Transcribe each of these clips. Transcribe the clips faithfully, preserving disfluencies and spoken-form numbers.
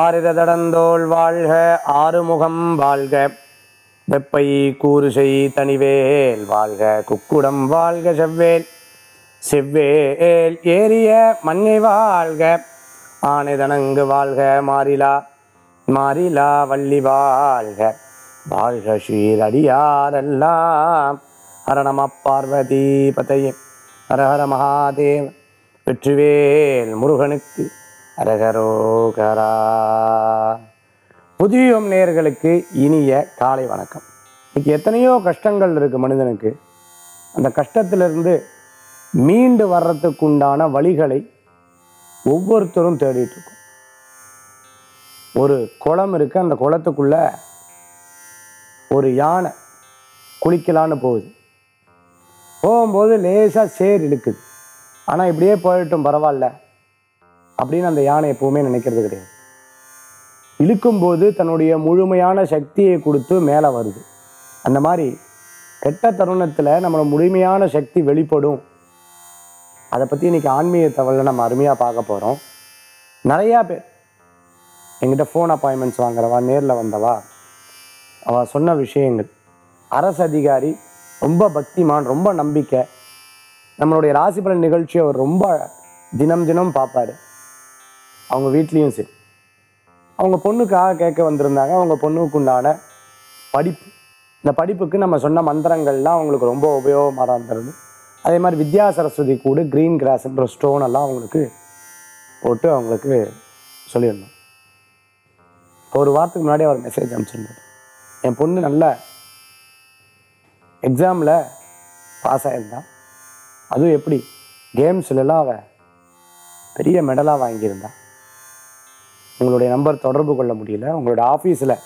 ஆரிரதடந்தோள் வாழ்க ஆறுமுகம் வாழ்க வெப்பை கூறுசை தனிவேல் வாழ்க குக்குடம் வாழ்க செவ்வேல் செவ்வேல் ஏறிய மங்கை வாழ்க ஆனைதனங்கு வாழ்க மாறிலா மாறிலா வள்ளி வாழ்க வாழ்க ஸ்ரீரடியாரெல்லாம். ஹர நம பார்வதி பதையே ஹர ஹர மகாதேவ். வெற்றிவேல் முருகனுக்கு அரகரோகரா. புதியம் நேயர்களுக்கு இனிய காலை வணக்கம். இன்னைக்கு எத்தனையோ கஷ்டங்கள் இருக்குது மனிதனுக்கு. அந்த கஷ்டத்திலிருந்து மீண்டு வர்றதுக்குண்டான வழிகளை ஒவ்வொருத்தரும் தேடிட்டு இருக்கோம். ஒரு குளம் இருக்குது, அந்த குளத்துக்குள்ள ஒரு யானை குளிக்கலான்னு போகுது. போகும்போது லேசாக சேர் இழுக்குது. ஆனால் இப்படியே போயிட்டும் பரவாயில்ல அப்படின்னு அந்த யானை எப்பவுமே நினைக்கிறது கிடையாது. இழுக்கும்போது தன்னுடைய முழுமையான சக்தியை கொடுத்து மேலே வருது. அந்த மாதிரி கெட்ட தருணத்தில் நம்மளோட முழுமையான சக்தி வெளிப்படும். அதை பற்றி இன்றைக்கி ஆன்மீக தகவலில் நம்ம அருமையாக பார்க்க போகிறோம். நிறையா பேர் எங்கிட்ட ஃபோன் அப்பாயின்மெண்ட்ஸ் வாங்குறவா, நேரில் வந்தவா, அவள் சொன்ன விஷயங்கள். அரசு அதிகாரி, ரொம்ப பக்திமான், ரொம்ப நம்பிக்கை. நம்மளுடைய ராசி பலன் நிகழ்ச்சியை அவர் ரொம்ப தினம் தினம் பார்ப்பார். அவங்க வீட்லேயும் சரி. அவங்க பொண்ணுக்காக கேட்க வந்திருந்தாங்க. அவங்க பொண்ணுக்கு உண்டான படிப்பு, இந்த படிப்புக்கு நம்ம சொன்ன மந்திரங்கள்லாம் அவங்களுக்கு ரொம்ப உபயோகமாக இருந்தது. அதே மாதிரி வித்யா சரஸ்வதி கூட க்ரீன் கிராஸ்ன்ற ஸ்டோன் எல்லாம் அவங்களுக்கு போட்டு அவங்களுக்கு சொல்லியிருந்தோம். ஒரு வாரத்துக்கு முன்னாடி அவர் மெசேஜ் அனுப்பிச்சிருந்தார். என் பொண்ணு நல்ல எக்ஸாமில் பாஸ் ஆகியிருந்தான். அதுவும் எப்படி கேம்ஸ்லாம் அவள் பெரிய மெடலாக வாங்கியிருந்தா. உங்களுடைய நம்பர் தொடர்பு கொள்ள முடியல. உங்களோட ஆஃபீஸில்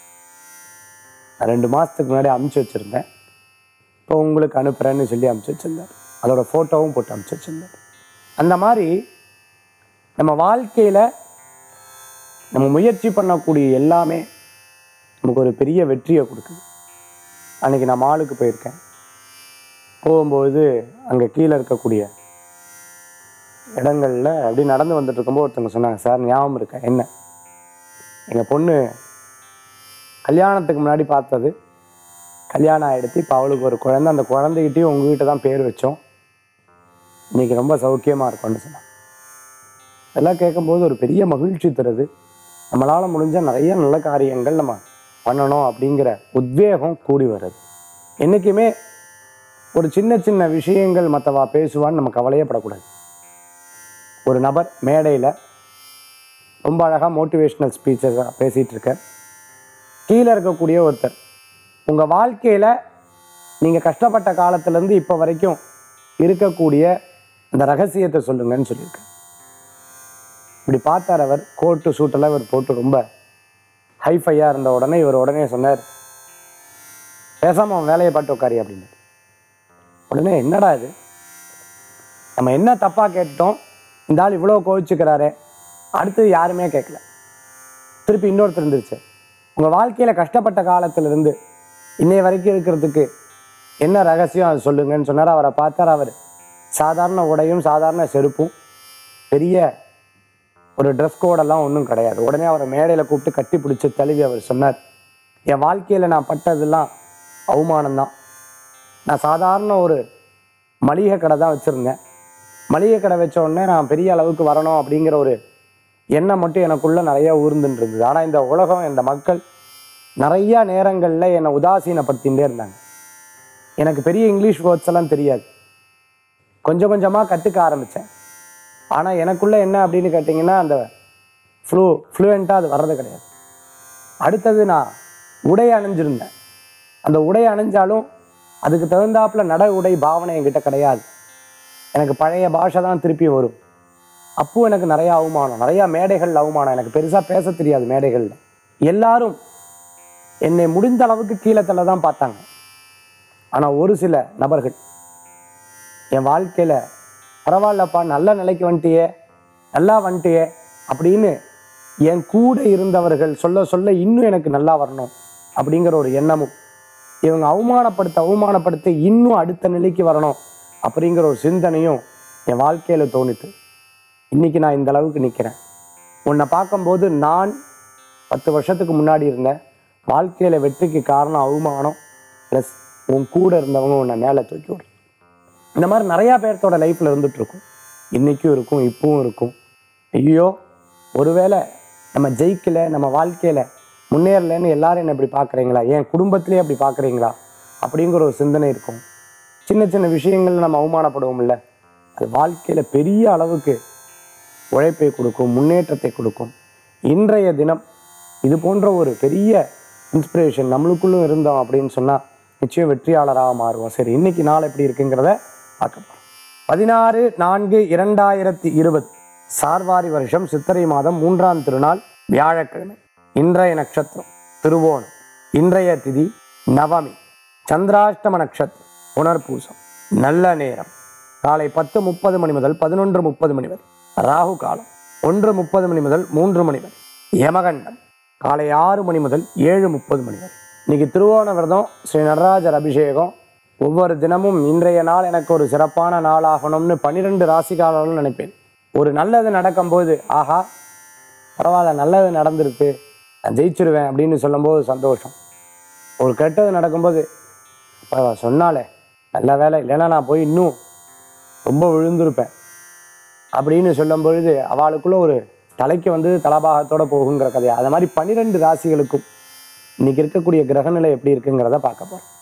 ரெண்டு மாதத்துக்கு முன்னாடி அனுப்பிச்சி வச்சுருந்தேன். இப்போ உங்களுக்கு அனுப்புகிறேன்னு சொல்லி அனுப்பிச்சி வச்சுருந்தார். அதோட ஃபோட்டோவும் போட்டு அனுப்பிச்சி வச்சுருந்தார். அந்த மாதிரி நம்ம வாழ்க்கையில் நம்ம முயற்சி பண்ணக்கூடிய எல்லாமே நமக்கு ஒரு பெரிய வெற்றியை கொடுக்குது. அன்றைக்கி நான் மாலுக்கு போயிருக்கேன். போகும்போது அங்கே கீழே இருக்கக்கூடிய இடங்களில் அப்படி நடந்து வந்துட்டு இருக்கும்போது ஒருத்தவங்க சொன்னாங்க, சார் ஞாபகம் இருக்கேன் என்ன, எங்கள் பொண்ணு கல்யாணத்துக்கு முன்னாடி பார்த்தது, கல்யாணம் ஆகிடுத்து, இப்போ அவளுக்கு ஒரு குழந்தை, அந்த குழந்தைகிட்டையும் உங்ககிட்ட தான் பேர் வச்சோம், இன்றைக்கி ரொம்ப சௌக்கியமாக இருக்கும்னு சொன்னாங்க. இதெல்லாம் கேட்கும்போது ஒரு பெரிய மகிழ்ச்சி தருது. நம்மளால் முடிஞ்ச நிறைய நல்ல காரியங்கள் நம்ம பண்ணணும் அப்படிங்கிற உத்வேகம் கூடி வருது. என்றைக்குமே ஒரு சின்ன சின்ன விஷயங்கள் மற்றவா பேசுவான்னு நம்ம கவலையப்படக்கூடாது. ஒரு நபர் மேடையில் ரொம்ப அழகாக மோட்டிவேஷ்னல் ஸ்பீச்சஸாக பேசிகிட்டு இருக்க, கீழே இருக்கக்கூடிய ஒருத்தர், உங்கள் வாழ்க்கையில் நீங்கள் கஷ்டப்பட்ட காலத்துலேருந்து இப்போ வரைக்கும் இருக்கக்கூடிய அந்த ரகசியத்தை சொல்லுங்கன்னு சொல்லியிருக்கார். இப்படி பார்த்தார் அவர். கோட்டு சூட்டெல்லாம் இவர் போட்டு ரொம்ப ஹைஃபையாக இருந்த உடனே இவர் உடனே சொன்னார், பேசாமல் அவன் வேலையை பார்த்து உட்காரி அப்படின்னு. உடனே என்னடா இது, நம்ம என்ன தப்பாக கேட்டோம், இந்த ஆள் இவ்வளோ கோவிச்சுக்கிறாரே, அடுத்தது யாருமே கேட்கல. திருப்பி இன்னொருத்தர் இருந்துருச்சு, உங்கள் வாழ்க்கையில் கஷ்டப்பட்ட காலத்திலிருந்து இன்னைய வரைக்கும் இருக்கிறதுக்கு என்ன ரகசியம் அது சொல்லுங்கன்னு சொன்னார். அவரை பார்த்தார். அவர் சாதாரண உடையும் சாதாரண செருப்பும், பெரிய ஒரு ட்ரெஸ் கோடெல்லாம் ஒன்றும் கிடையாது. உடனே அவரை மேடையில் கூப்பிட்டு கட்டி பிடிச்சி தழுவி அவர் சொன்னார், என் வாழ்க்கையில் நான் பட்டதெல்லாம் அவமானம்தான். நான் சாதாரண ஒரு மளிகை கடை தான் வச்சுருந்தேன். மளிகை கடை வச்ச உடனே நான் பெரிய அளவுக்கு வரணும் அப்படிங்கிற ஒரு எண்ணம் மட்டும் எனக்குள்ளே நிறையா ஊர்ந்துட்டு இருந்தது. ஆனால் இந்த உலகம், இந்த மக்கள் நிறையா நேரங்களில் என்னை உதாசீனப்படுத்திகிட்டே இருந்தாங்க. எனக்கு பெரிய இங்கிலீஷ் வேர்ட்ஸ் எல்லாம் தெரியாது. கொஞ்சம் கொஞ்சமாக கற்றுக்க ஆரம்பித்தேன். ஆனால் எனக்குள்ளே என்ன அப்படின்னு கேட்டிங்கன்னா, அந்த ஃப்ளூ ஃப்ளூயண்ட்டாக அது வர்றது கிடையாது. அடுத்தது நான் உடை அணிஞ்சிருந்தேன். அந்த உடை அணிஞ்சாலும் அதுக்கு தகுந்தாப்புல நட உடை பாவனை என்கிட்ட கிடையாது. எனக்கு பழைய பாஷை தான் திருப்பி வரும். அப்போது எனக்கு நிறையா அவமானம், நிறையா மேடைகள் அவமானம். எனக்கு பெருசாக பேச தெரியாது மேடைகளில். எல்லாரும் என்னை முடிந்த அளவுக்கு கீழத்தில் தான் பார்த்தாங்க. ஆனால் ஒரு சில நபர்கள் என் வாழ்க்கையில் பரவாயில்லப்பா, நல்ல நிலைக்கு வந்துட்டியே, நல்லா வந்துட்டியே அப்படின்னு என் கூட இருந்தவர்கள் சொல்ல சொல்ல இன்னும் எனக்கு நல்லா வரணும் அப்படிங்கிற ஒரு எண்ணமும், இவங்க அவமானப்படுத்த அவமானப்படுத்த இன்னும் அடுத்த நிலைக்கு வரணும் அப்படிங்கிற ஒரு சிந்தனையும் என் வாழ்க்கையில் தோணித்து. இன்றைக்கி நான் இந்த அளவுக்கு நிற்கிறேன். உன்னை பார்க்கும்போது நான் பத்து வருஷத்துக்கு முன்னாடி இருந்த வாழ்க்கையில் வெற்றிக்கு காரணம் அவமானம் ப்ளஸ் உன் கூட இருந்தவங்க உன்னை மேலே தூக்கி விடும். இந்த மாதிரி நிறையா பேர்த்தோட லைஃப்பில் இருந்துகிட்ருக்கும். இன்றைக்கும் இருக்கும், இப்பவும் இருக்கும். ஐயோ ஒருவேளை நம்ம ஜெயிக்கலை, நம்ம வாழ்க்கையில் முன்னேறலைன்னு எல்லாரும் என்ன இப்படி பார்க்குறீங்களா, என் குடும்பத்திலே அப்படி பார்க்குறீங்களா அப்படிங்கிற ஒரு சிந்தனை இருக்கும். சின்ன சின்ன விஷயங்கள் நம்ம அவமானப்படுவோம்ல, அது வாழ்க்கையில் பெரிய அளவுக்கு உழைப்பை கொடுக்கும், முன்னேற்றத்தை கொடுக்கும். இன்றைய தினம் இது போன்ற ஒரு பெரிய இன்ஸ்பிரேஷன் நம்மளுக்குள்ளும் இருந்தோம் அப்படின்னு சொன்னால் நிச்சயம் வெற்றியாளராக மாறுவோம். சரி, இன்னைக்கு நாள் எப்படி இருக்குங்கிறத பார்க்க போகிறோம். பதினாறு நான்கு இரண்டாயிரத்தி இருபது சார்வாரி வருஷம் சித்திரை மாதம் மூன்றாம் திருநாள் வியாழக்கிழமை. இன்றைய நட்சத்திரம் திருவோணம். இன்றைய திதி நவமி. சந்திராஷ்டம நட்சத்திரம் புனர்பூசம். நல்ல நேரம் காலை பத்து முப்பது மணி முதல் பதினொன்று முப்பது மணி வரை. ராகு காலம் ஒன்று முப்பது மணி முதல் மூன்று மணி வரை. யமகண்டம் காலை ஆறு மணி முதல் ஏழு முப்பது மணி வரை. இன்னைக்கு திருவோண விரதம், ஸ்ரீ நடராஜர் அபிஷேகம். ஒவ்வொரு தினமும் இன்றைய நாள் எனக்கு ஒரு சிறப்பான நாளாகணும்னு பன்னிரெண்டு ராசிக்காரர்களும் நினைப்பேன். ஒரு நல்லது நடக்கும்போது ஆஹா பரவாயில்ல, நல்லது நடந்துருக்கு, நான் ஜெயிச்சிருவேன் அப்படின்னு சொல்லும்போது சந்தோஷம். ஒரு கெட்டது நடக்கும்போது இப்போ சொன்னாலே நல்ல வேலை, இல்லைன்னா நான் போய் இன்னும் ரொம்ப விழுந்திருப்பேன் அப்படின்னு சொல்லும் பொழுது அவளுக்குள்ள ஒரு தலைக்கு வந்து தலபாகத்தோட போகுங்கிற கதையா. அது மாதிரி பன்னிரெண்டு ராசிகளுக்கும் இன்னைக்கு இருக்கக்கூடிய கிரகநிலை எப்படி இருக்குங்கிறத பார்க்க போறோம்.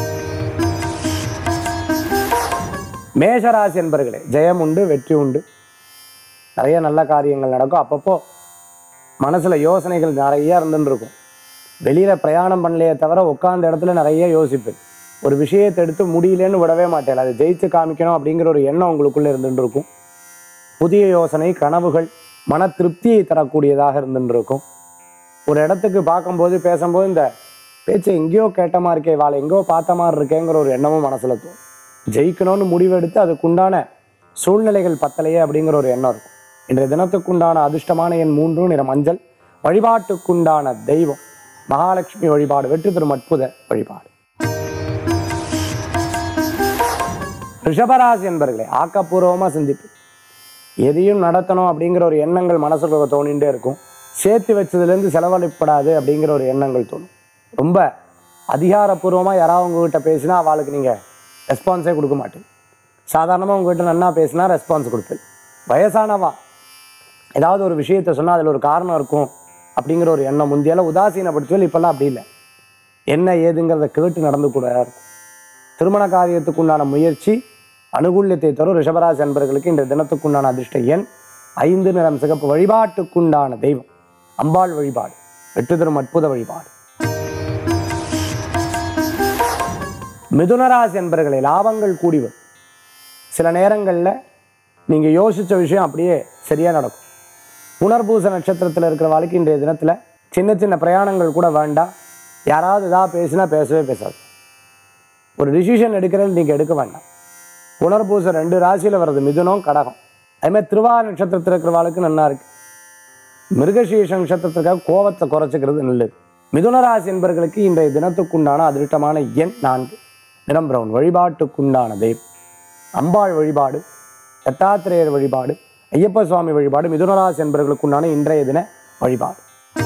மேஷராசி என்பர்களே, ஜெயம் உண்டு, வெற்றி உண்டு, நிறைய நல்ல காரியங்கள் நடக்கும். அப்பப்போ மனசுல யோசனைகள் நிறைய இருந்துன்னு இருக்கும். வெளியில பிரயாணம் பண்ணலையே தவிர உட்கார்ந்த இடத்துல நிறைய யோசிப்பேன். ஒரு விஷயத்தை எடுத்து முடியலன்னு விடவே மாட்டேன், அதை ஜெயிச்சு காமிக்கணும் அப்படிங்கிற ஒரு எண்ணம் உங்களுக்குள்ள இருந்துட்டு இருக்கும். புதிய யோசனை, கனவுகள் மன திருப்தியை தரக்கூடியதாக இருந்துட்டு இருக்கும். ஒரு இடத்துக்கு பார்க்கும்போது பேசும்போது இந்த பேச்சை எங்கேயோ கேட்ட மாதிரி இருக்கே, வாழை எங்கேயோ பார்த்த மாதிரி இருக்கேங்கிற ஒரு எண்ணமும் மனசுல தோணும். ஜெயிக்கணும்னு முடிவெடுத்து அதுக்குண்டான சூழ்நிலைகள் பத்தலையே அப்படிங்கிற ஒரு எண்ணம் இருக்கும். இன்றைய தினத்துக்குண்டான அதிர்ஷ்டமான எண் மூன்று, நிற மஞ்சள். வழிபாட்டுக்குண்டான தெய்வம் மகாலட்சுமி வழிபாடு, வெற்றி தரும் அற்புத வழிபாடு. ரிஷபராசி என்பர்களே, ஆக்கப்பூர்வமாக சிந்திப்பு. எதையும் நடத்தணும் அப்படிங்கிற ஒரு எண்ணங்கள் மனசுல தோணிகிட்டே இருக்கும். சேர்த்து வச்சதுலேருந்து செலவழிப்படாது அப்படிங்கிற ஒரு எண்ணங்கள் தோணும். ரொம்ப அதிகாரப்பூர்வமாக யாராவது உங்ககிட்ட பேசினா அவளுக்கு நீங்கள் ரெஸ்பான்ஸே கொடுக்க மாட்டேன். சாதாரணமாக உங்ககிட்ட நன்னா பேசினா ரெஸ்பான்ஸ் கொடுப்பேன். வயசானவா ஏதாவது ஒரு விஷயத்த சொன்னால் அதில் ஒரு காரணம் இருக்கும் அப்படிங்கிற ஒரு எண்ணம் முந்தியெல்லாம் உதாசீனப்படுத்துவேன். இப்போல்லாம் அப்படி இல்லை, என்ன ஏதுங்கிறத கேட்டு நடந்து கூட இருக்கும். திருமண காரியத்துக்கு உண்டான முயற்சி அனுகூல்யத்தை தரும் ரிஷபராசி அன்பர்களுக்கு இந்த தினத்துக்குண்டான அதிர்ஷ்ட எண் ஐந்து, நிறம் சிகப்பு. வழிபாட்டுக்குண்டான தெய்வம் அம்பாள் வழிபாடு, வெற்றி தரும் அற்புத வழிபாடு. மிதுனராசி அன்பர்களே, லாபங்கள் கூடி வரும். சில நேரங்களில் நீங்கள் யோசித்த விஷயம் அப்படியே சரியாக நடக்கும். புனர்பூச நட்சத்திரத்தில் இருக்கிற வாழ்க்கை இன்றைய தினத்தில் சின்ன சின்ன பிரயாணங்கள் கூட வேண்டாம். யாராவது இதாக பேசினா பேசவே பேசாது. ஒரு டிசிஷன் எடுக்கிறது நீங்கள் எடுக்க வேண்டாம். புனர்பூசம் ரெண்டு ராசியில் வர்றது மிதுனம், கடகம். அதுமாதிரி திருவாரூர் நட்சத்திரத்தில் இருக்கிற வாழ்க்கை நல்லா இருக்கு. மிருகசீர்ஷ நட்சத்திரத்திற்காக கோபத்தை குறைச்சிக்கிறது நல்லது. மிதுனராசி என்பவர்களுக்கு இன்றைய தினத்துக்குண்டான அதிர்ஷ்டமான எண் நான்கு, நிறம் பிரவுன். வழிபாட்டுக்குண்டான தெய்வம் அம்பாள் வழிபாடு, தத்தாத்திரேயர் வழிபாடு, ஐயப்ப சுவாமி வழிபாடு மிதுனராசி என்பவர்களுக்குண்டான இன்றைய தின வழிபாடு.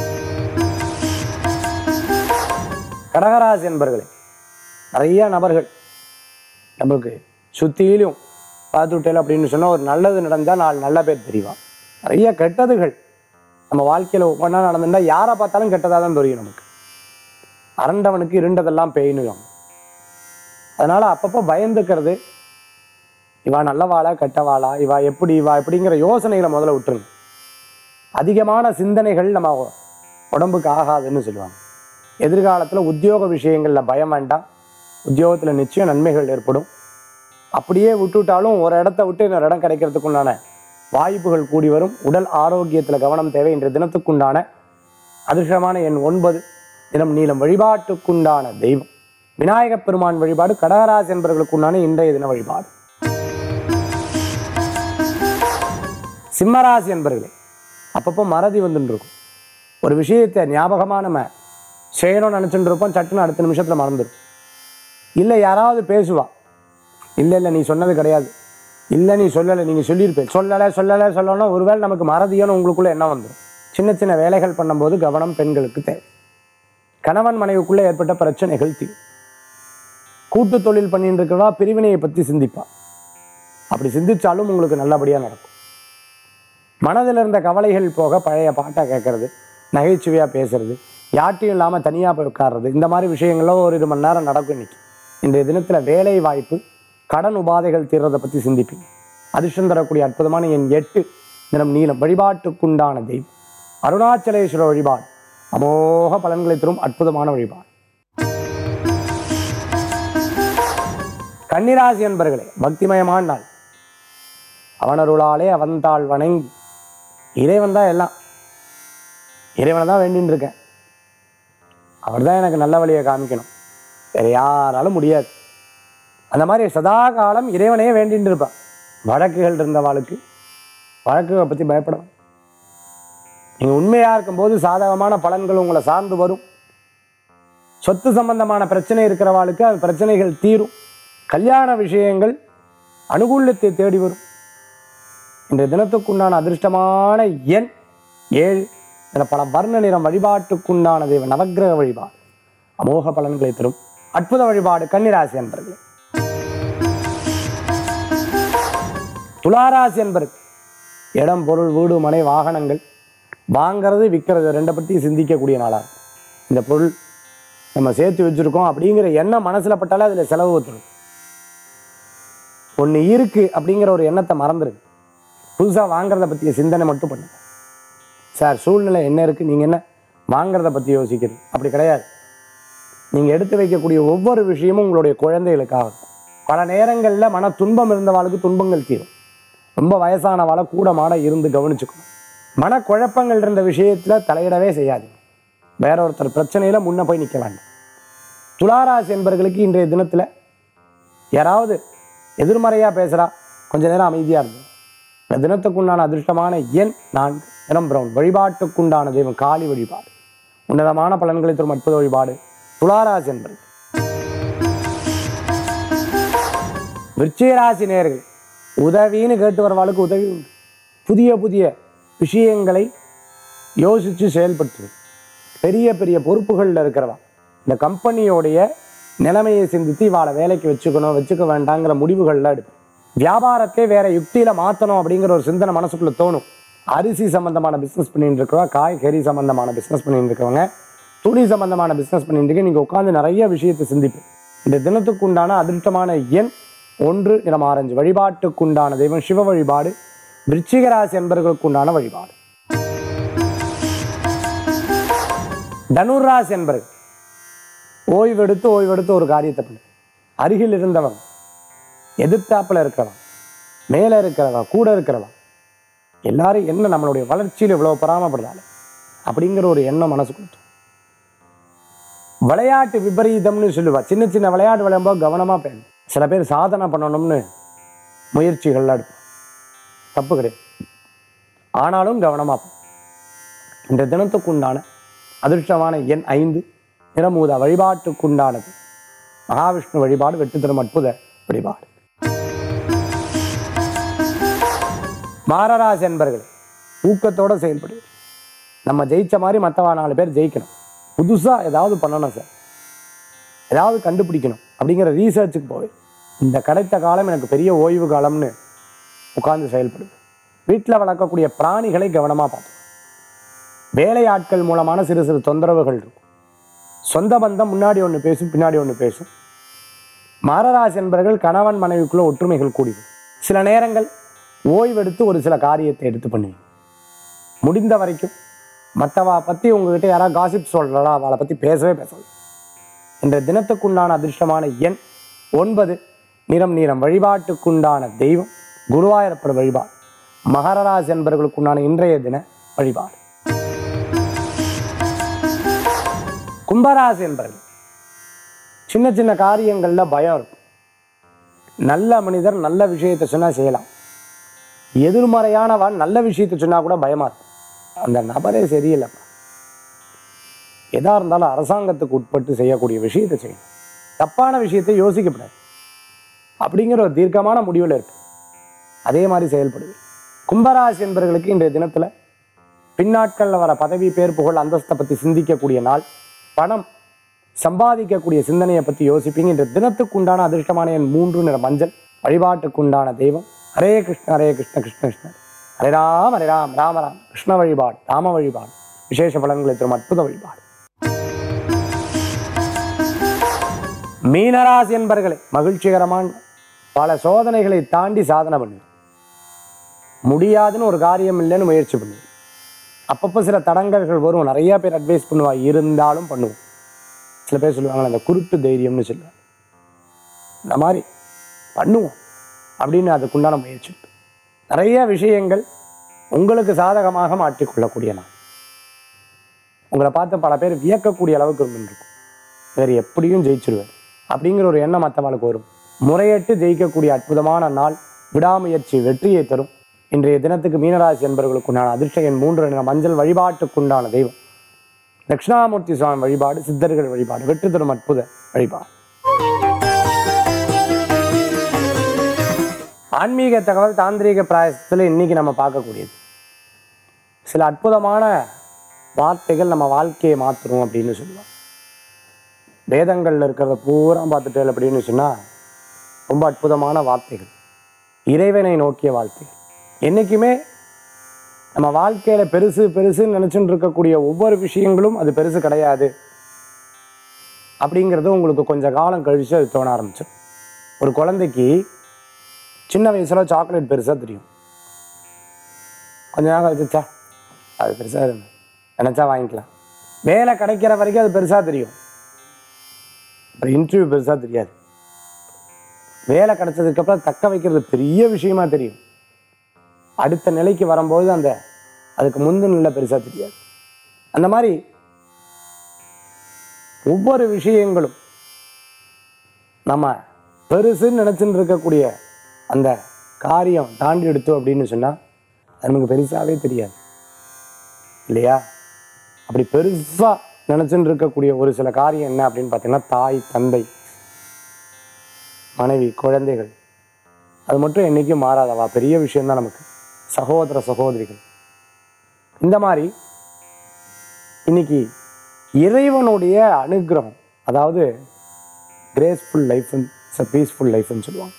கடகராசி என்பவர்களே, நிறைய நபர்கள் நம்மளுக்கு சுத்தியிலும் பார்த்துட்டேன் அப்படின்னு சொன்னால் ஒரு நல்லது நடந்தால் நாலு நல்ல பேர் தெரியும். நிறைய கெட்டதுகள் நம்ம வாழ்க்கையில் ஒவ்வொன்றா நடந்துட்டால் யாரை பார்த்தாலும் கெட்டதாக தான் தெரியும் நமக்கு. அரண்டவனுக்கு இருண்டதெல்லாம் பேயினுவாங்க. அதனால் அப்பப்போ பயந்துக்கிறது, இவா நல்லவாளா கெட்டவாளா, இவா எப்படி இவா எப்படிங்கிற யோசனைகளை முதல்ல விட்டுருங்க. அதிகமான சிந்தனைகள் நம்ம உடம்புக்கு ஆகாதுன்னு சொல்லுவாங்க. எதிர்காலத்தில் உத்தியோக விஷயங்களில் பயம் வேண்டாம். உத்தியோகத்தில் நிச்சயம் நன்மைகள் ஏற்படும். அப்படியே விட்டுவிட்டாலும் ஒரு இடத்த விட்டு இன்னொரு இடம் கிடைக்கிறதுக்குண்டான வாய்ப்புகள் கூடி வரும். உடல் ஆரோக்கியத்தில் கவனம் தேவை. இன்றைய தினத்துக்குண்டான அதிர்ஷ்டமான எண் ஒன்பது, தினம் நீளம். வழிபாட்டுக்குண்டான தெய்வம் விநாயகப் பெருமான் வழிபாடு. கடகராசி என்பவர்களுக்குண்டான இன்றைய தின வழிபாடு. சிம்மராசி என்பவர்களே, அப்பப்போ மறதி வந்துட்டு இருக்கும். ஒரு விஷயத்தை ஞாபகமாக நம்ம செய்யணும்னு நினச்சிட்டு இருப்போம், சட்டுன்னு அடுத்த நிமிஷத்தில் மறந்துடும். இல்லை யாராவது பேசுவா, இல்லை இல்லை நீ சொன்னது கிடையாது, இல்லை நீ சொல்லலை, நீங்கள் சொல்லியிருப்பேன், சொல்லலை சொல்லலை சொல்லணும். ஒருவேளை நமக்கு மறதியோன்னு உங்களுக்குள்ள என்ன வந்துடும். சின்ன சின்ன வேலைகள் பண்ணும்போது கவனம் பெண்களுக்கு தேவை. கணவன் மனைவிக்குள்ளே ஏற்பட்ட பிரச்சனைகள் தீரும். கூட்டு தொழில் பண்ணிட்டு இருக்கிறவா பிரிவினையை பற்றி சிந்திப்பா. அப்படி சிந்திச்சாலும் உங்களுக்கு நல்லபடியாக நடக்கும். மனதில் இருந்த கவலைகள் போக பழைய பாட்டை கேட்கறது, நகைச்சுவையாக பேசுறது, யார்ட்டையும் இல்லாமல் தனியாக போய் உட்கார்றது, இந்த மாதிரி விஷயங்களும் ஒரு இரு மணி நேரம் நடக்கும். இன்னைக்கு இன்றைய தினத்தில் வேலை வாய்ப்பு, கடன் உபாதைகள் தீர்றதை பற்றி சிந்திப்பீங்க. அதிர்ஷ்டம் தரக்கூடிய அற்புதமான எண் எட்டு, நிறம் நீலம். வழிபாட்டுக்குண்டான தெய்வம் அருணாச்சலேஸ்வர வழிபாடு அமோக பலன்களை தரும் அற்புதமான வழிபாடு. கன்னிராசி அன்பர்களே, பக்திமயமான நாள். அவனருளாலே அவன்தாள் வணங்கி, இறைவன் தான் எல்லாம், இறைவனை தான் வேண்டின்னு இருக்கேன், அவர் தான் எனக்கு நல்ல வழியை காமிக்கணும், வேற யாராலும் முடியாது. அந்த மாதிரி சதா காலம் இறைவனையே வேண்டின்னு இருப்பான். வழக்குகள் இருந்தவாளுக்கு வழக்குகளை பற்றி பயப்படும். நீங்கள் உண்மையாக இருக்கும்போது சாதகமான பலன்கள் உங்களை சார்ந்து வரும். சொத்து சம்பந்தமான பிரச்சனை இருக்கிறவாளுக்கு அந்த பிரச்சனைகள் தீரும். கல்யாண விஷயங்கள் அனுகூலத்தை தேடி வரும். இன்றைய தினத்துக்குண்டான அதிர்ஷ்டமான எண் ஏழு, இதில் பல வர்ண நிறம். வழிபாட்டுக்குண்டான தெய்வ நவக்கிரக வழிபாடு அமோக பலன்களை தரும் அற்புத வழிபாடு. கன்னிராசி என்பர்கள். துளாராசி என்பர்கள், இடம் பொருள் வீடு மனை வாகனங்கள் வாங்கிறது விற்கிறது ரெண்டை பற்றி சிந்திக்கக்கூடிய நாளாக. இந்த பொருள் நம்ம சேர்த்து வச்சுருக்கோம் அப்படிங்கிற எண்ணம் மனசில் பட்டாலே அதில் செலவு ஊற்றணும். ஒன்று இருக்குது அப்படிங்கிற ஒரு எண்ணத்தை மறந்துடுங்க. புதுசாக வாங்கிறத பற்றிய சிந்தனை மட்டும் பண்ணுங்க. சார் சூழ்நிலை என்ன இருக்குது, நீங்கள் என்ன வாங்கிறத பற்றி யோசிக்கிறீங்க? அப்படி கிடையாது. நீங்கள் எடுத்து வைக்கக்கூடிய ஒவ்வொரு விஷயமும் உங்களுடைய குழந்தைகளுக்காக. பல நேரங்களில் மன துன்பம் இருந்தவாளுக்கு துன்பங்கள் தீரும். ரொம்ப வயசானவாளை கூட மாட இருந்து கவனிச்சுக்கணும். மனக்குழப்பங்கள் இருந்த விஷயத்தில் தலையிடவே செய்யாதீங்க. வேற ஒருத்தர் பிரச்சனையில் முன்ன போய் நிற்க வேண்டாம். துளாராசி என்பவர்களுக்கு இன்றைய தினத்தில் யாராவது எதிர்மறையாக பேசுகிறா, கொஞ்ச நேரம் அமைதியாக இருந்தது. இந்த தினத்துக்குண்டான அதிர்ஷ்டமான எண் நான்கு, நிறம் பிரவுன். வழிபாட்டுக்குண்டான தெய்வம் காளி வழிபாடு உன்னதமான பலன்களை தரும் அற்புத வழிபாடு. துளாராசி என்பவர்கள். விருச்சிகராசி நேயர்கள், உதவின்னு கேட்டு வரவாளுக்கு உதவி உண்டு. புதிய புதிய விஷயங்களை யோசித்து செயல்படுத்துவது. பெரிய பெரிய பொறுப்புகளில் இருக்கிறவா இந்த கம்பெனியோடைய நிலைமையை சிந்தித்து இவாளை வேலைக்கு வச்சுக்கணும் வச்சுக்க வேண்டாங்கிற முடிவுகள்லாம் எடுப்பேன். வியாபாரத்தை வேற யுக்தியில் மாற்றணும் அப்படிங்கிற ஒரு சிந்தனை மனசுக்குள்ள தோணும். அரிசி சம்பந்தமான பிஸ்னஸ் பண்ணிட்டு இருக்கிறவா, காய்கறி சம்பந்தமான பிஸ்னஸ் பண்ணிட்டு இருக்கிறவங்க, துணி சம்பந்தமான பிஸ்னஸ் பண்ணிட்டு இருக்க, நீங்கள் உட்காந்து நிறைய விஷயத்தை சிந்திப்பேன். இந்த தினத்துக்கு உண்டான அதிர்ஷ்டமான எண் ஒன்று, நிறம் ஆரஞ்சு. வழிபாட்டுக்குண்டான தெய்வம் சிவ வழிபாடு. விருச்சிகராசி என்பவர்களுக்கு உண்டான வழிபாடு. தனுராசி என்பர்கள், ஓய்வெடுத்து ஓய்வெடுத்து ஒரு காரியத்தை பண்ணு. அருகில் இருந்தவன், எதிர்த்தாப்பில் இருக்கிறவன், மேலே இருக்கிறவன், கூட இருக்கிறவன், எல்லாரும் என்ன நம்மளுடைய வளர்ச்சியில் இவ்வளோ பராமப்படுறாள் அப்படிங்கிற ஒரு எண்ணம் மனசு கொடுத்தோம். விளையாட்டு விபரீதம்னு சொல்லுவா. சின்ன சின்ன விளையாட்டு விளையாடும்போது கவனமாக பேசணும். சில பேர் சாதனை பண்ணணும்னு முயற்சிகள்லாம் எடுப்போம், தப்பு கிடையாது. ஆனாலும் கவனமாக. இந்த தினத்துக்குண்டான அதிர்ஷ்டமான எண் ஐந்து, நிறமூதா. வழிபாட்டுக்குண்டானது மகாவிஷ்ணு வழிபாடு. வெற்றி தரும் அற்புத வழிபாடு. மாரராசி என்பர்கள், ஊக்கத்தோடு செயல்படுவது. நம்ம ஜெயிச்ச மாதிரி மற்றவா நாலு பேர் ஜெயிக்கணும். புதுசாக ஏதாவது பண்ணணும் சார், ஏதாவது கண்டுபிடிக்கணும் அப்படிங்கிற ரீசர்ச்சுக்கு போவேன். இந்த கிடைத்த காலம் எனக்கு பெரிய ஓய்வு காலம்னு உட்கார்ந்து செயல்படுது. வீட்டில் வளர்க்கக்கூடிய பிராணிகளை கவனமாக பார்த்தோம். வேலை ஆட்கள் மூலமான சிறு சிறு தொந்தரவுகள் இருக்கும். சொந்த பந்தம் முன்னாடி ஒன்று பேசும், பின்னாடி ஒன்று பேசும். மாரராசி என்பவர்கள் கணவன் மனைவிக்குள்ள ஒற்றுமைகள் கூடிடும். சில நேரங்கள் ஓய்வெடுத்து ஒரு சில காரியத்தை எடுத்து பண்ணுவீங்க. முடிந்த வரைக்கும் மற்றவா பற்றி உங்ககிட்ட யாராவது காசிப் சொல்கிறா, அவளை பற்றி பேசவே பேசலாம். என்ற தினத்துக்குண்டான அதிர்ஷ்டமான எண் ஒன்பது, நிறம் நீரம். வழிபாட்டுக்குண்டான தெய்வம் குருவாயூரப்பர் வழிபாடு. மகரராசி என்பவர்களுக்குண்டான இன்றைய தின வழிபாடு. கும்பராசி என்பவர்கள், சின்ன சின்ன காரியங்களில் பயம் இருக்கும். நல்ல மனிதர் நல்ல விஷயத்தை சொன்னால் செய்யலாம். எதிர்மறையானவன் நல்ல விஷயத்தை சொன்னால் கூட பயமாக இருக்கும். அந்த நபரே சரியில்லைப்பா. எதா இருந்தாலும் அரசாங்கத்துக்கு உட்பட்டு செய்யக்கூடிய விஷயத்தை செய்யணும். தப்பான விஷயத்தை யோசிக்கப்படாது அப்படிங்கிற ஒரு தீர்க்கமான முடிவில் இருக்கு. அதே மாதிரி செயல்படுது. கும்பராசி என்பவர்களுக்கு இன்றைய தினத்தில் பின்னாட்களில் வர பதவி பேர் புகழ் அந்தஸ்தை பற்றி சிந்திக்கக்கூடிய நாள். பணம் சம்பாதிக்கக்கூடிய சிந்தனையை பற்றி யோசிப்பீங்க. இந்த தினத்துக்கு உண்டான அதிர்ஷ்டமான என் மூன்று நிற மஞ்சள். வழிபாட்டுக்கு உண்டான தெய்வம் ஹரே கிருஷ்ண ஹரே கிருஷ்ண கிருஷ்ண கிருஷ்ண ஹரே ராம் ஹரே ராம் ராம ராம். கிருஷ்ண வழிபாடு, ராம வழிபாடு, விசேஷ பலன்களை தரும் அற்புத வழிபாடு. மீனராசி என்பர்களே, மகிழ்ச்சிகரமான பல சோதனைகளை தாண்டி சாதனை பண்ணுது. முடியாதுன்னு ஒரு காரியம் இல்லைன்னு முயற்சி பண்ணுது. அப்பப்போ சில தடங்கல்கள் வரும். நிறைய பேர் அட்வைஸ் பண்ணுவா, இருந்தாலும் பண்ணுவோம். சில பேர் சொல்லுவாங்களே அந்த குருட்டு தைரியம்னு சொல்லுவாங்க. இந்த மாதிரி பண்ணுவோம் அப்படின்னு அதுக்குண்டான முயற்சி. நிறைய விஷயங்கள் உங்களுக்கு சாதகமாக மாற்றிக்கொள்ளக்கூடிய நாள். உங்களை பார்த்து பல பேர் வியக்கக்கூடிய அளவுக்கு இருக்கும். வேறு எப்படியும் ஜெயிச்சிருவார் அப்படிங்கிற ஒரு எண்ணம் மற்றவர்களுக்கு வரும். முறையிட்டு ஜெயிக்கக்கூடிய அற்புதமான நாள். விடாமுயற்சி வெற்றியை தரும். இன்றைய தினத்துக்கு மீனராசி என்பவர்களுக்கு உண்டான அதிர்ஷ்ட எண் மூன்று நிற மஞ்சள். வழிபாட்டுக்குண்டான தெய்வம் தட்சிணாமூர்த்தி சுவாமி வழிபாடு, சித்தர்கள் வழிபாடு, வெற்றி தரும் அற்புத வழிபாடு. ஆன்மீக தகவல் தாந்திரீக பிராயசத்தில் இன்னைக்கு நம்ம பார்க்கக்கூடியது சில அற்புதமான வார்த்தைகள் நம்ம வாழ்க்கையை மாற்றணும் அப்படின்னு சொல்லுவாங்க. வேதங்கள்ல இருக்கிறத பூரா பார்த்துட்டேன் அப்படின்னு சொன்னால் ரொம்ப அற்புதமான வார்த்தைகள், இறைவனை நோக்கிய வார்த்தைகள். என்றைக்குமே நம்ம வாழ்க்கையில் பெருசு பெருசுன்னு நினச்சிட்டு இருக்கக்கூடிய ஒவ்வொரு விஷயங்களும் அது பெருசு கிடையாது அப்படிங்கிறது உங்களுக்கு கொஞ்சம் காலம் கழித்து அது தோண ஆரம்பிச்சிடும். ஒரு குழந்தைக்கு சின்ன வயசில் சாக்லேட் பெருசாக தெரியும். கொஞ்ச நேரம் கழிச்சா அது பெருசாக இருந்து நினச்சா வாங்கிக்கலாம். வேலை கிடைக்கிற வரைக்கும் அது பெருசாக தெரியும். அப்புறம் இன்டர்வியூ பெருசாக தெரியாது. வேலை கிடைச்சதுக்கப்புறம் தக்க வைக்கிறது பெரிய விஷயமா தெரியும். அடுத்த நிலைக்கு வரும்போது அந்த அதுக்கு முந்தின நிலை பெருசாக தெரியாது. அந்த மாதிரி ஒவ்வொரு விஷயங்களும் நம்ம பெருசுன்னு நினச்சின்னு இருக்கக்கூடிய அந்த காரியம் தாண்டி எடுத்தோம் அப்படின்னு சொன்னால் அது நமக்கு பெருசாகவே தெரியாது இல்லையா? அப்படி பெருசாக நினச்சின்னு இருக்கக்கூடிய ஒரு சில காரியம் என்ன அப்படின்னு பார்த்தீங்கன்னா, தாய், தந்தை, மனைவி, குழந்தைகள், அது மட்டும் என்றைக்கும் மாறாதவா. பெரிய விஷயம்தான் நமக்கு. சகோதர சகோதரிகள், இந்த மாதிரி இன்னைக்கு இறைவனுடைய அனுகிரகம், அதாவது கிரேஸ்ஃபுல் லைஃப், பீஸ்ஃபுல் லைஃப்னு சொல்லுவாங்க.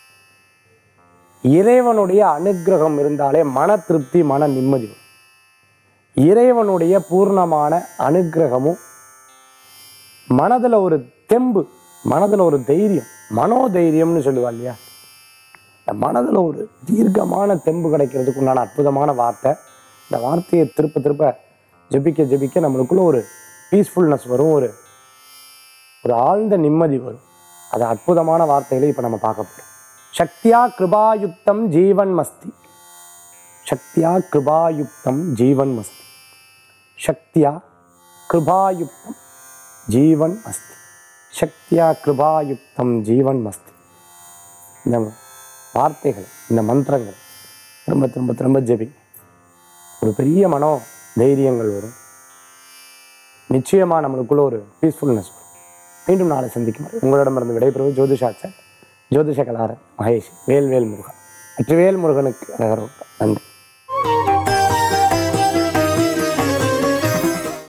இறைவனுடைய அனுகிரகம் இருந்தாலே மன திருப்தி, மன நிம்மதி. இறைவனுடைய பூர்ணமான அனுகிரகமும் மனதில் ஒரு தெம்பு, மனதில் ஒரு தைரியம், மனோதைரியம்னு சொல்லுவா இல்லையா? இந்த மனதில் ஒரு தீர்க்கமான தெம்பு கிடைக்கிறதுக்கு உண்டான அற்புதமான வார்த்தை. இந்த வார்த்தையை திருப்ப திருப்ப ஜெபிக்க ஜெபிக்க நம்மளுக்குள்ள ஒரு பீஸ்ஃபுல்னஸ் வரும், ஒரு ஒரு ஆழ்ந்த நிம்மதி வரும். அது அற்புதமான வார்த்தைகளை இப்போ நம்ம பார்க்க போகிறோம். சக்தியா கிருபாயுக்தம் ஜீவன் மஸ்தி. சக்தியா கிருபாயுக்தம் ஜீவன் மஸ்தி. சக்தியா கிருபாயுக்தம் ஜீவன் மஸ்தி. சக்தியா கிருபாயுக்தம் ஜீவன் மஸ்தி. இந்த வார்த்தைகள், இந்த மந்திரங்கள் திரும்ப திரும்ப திரும்ப ஜெபி. ஒரு பெரிய மனோ தைரியங்கள் வரும். நிச்சயமாக நம்மளுக்குள்ள ஒரு பீஸ்ஃபுல்னஸ் வரும். மீண்டும் நாளை சந்திக்கும் உங்களிடமிருந்து விடைபெறுவது ஜோதிஷாச்சார், ஜோதிஷ கலாரன் மகேஷ். வேல்வேல் முருகன். வெற்றிவேல் முருகனுக்கு நகரம். நன்றி.